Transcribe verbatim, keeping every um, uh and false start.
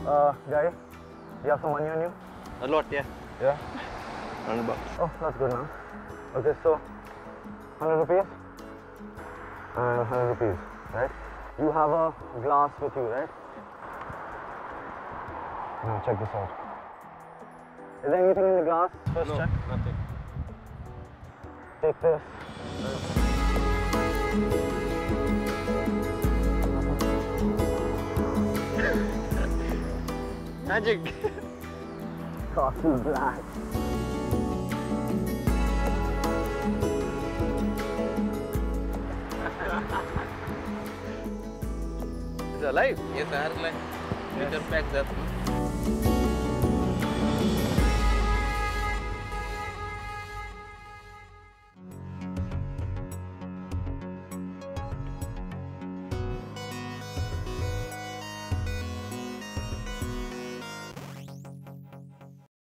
Uh, guy, you have some money on you? A lot, yeah. Yeah? Hundred bucks. Oh, that's good now. Okay, so, hundred rupees and hundred rupees, right? You have a glass with you, right? Now check this out. Is there anything in the glass? First No, check. nothing. Take this. Magic. Coffee black. It's alive. Yes, I have like. We can pack that.